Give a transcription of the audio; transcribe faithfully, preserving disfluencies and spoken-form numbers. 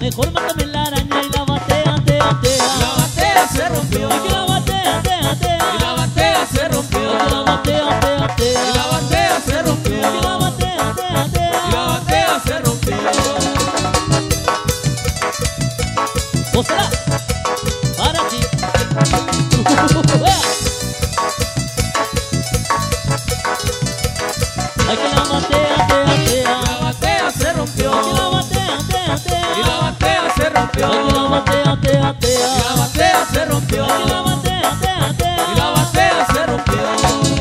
mejor mátame la araña y la batea, tea, tea. Y la batea se rompió. Y que la batea, tea, tea. Y la batea se rompió. Y que la batea, tea, tea. Y la batea se rompió. Y que la batea, tea, tea. Y la batea se rompió. ¿O será? Para ti. Ay, que la batea, tea, tea. Y la batea se rompió. Ay, que la batea, tea, tea. Y la batea se rompió. Ay, que la batea, tea, tea. Y la batea se rompió. Ay, que la batea, tea, tea. Y la batea se rompió.